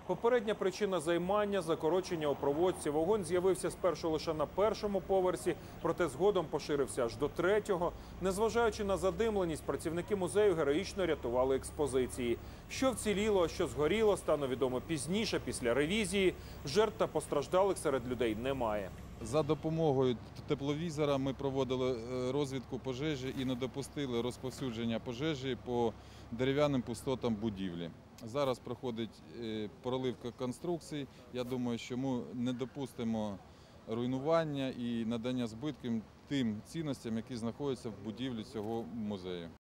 Попередня причина займання – закорочення у проводці. Вогонь з'явився спершу лише на першому поверсі, проте згодом поширився аж до третього. Незважаючи на задимленість, працівники музею героїчно рятували експозиції. Що вціліло, а що згоріло, стане відомо пізніше, після ревізії. Жертв та постраждалих серед людей немає. За допомогою тепловізора ми проводили розвідку пожежі і не допустили розповсюдження пожежі по дерев'яним пустотам будівлі. Зараз проходить проливка конструкцій. Я думаю, що ми не допустимо руйнування і надання збитків тим цінностям, які знаходяться в будівлі цього музею.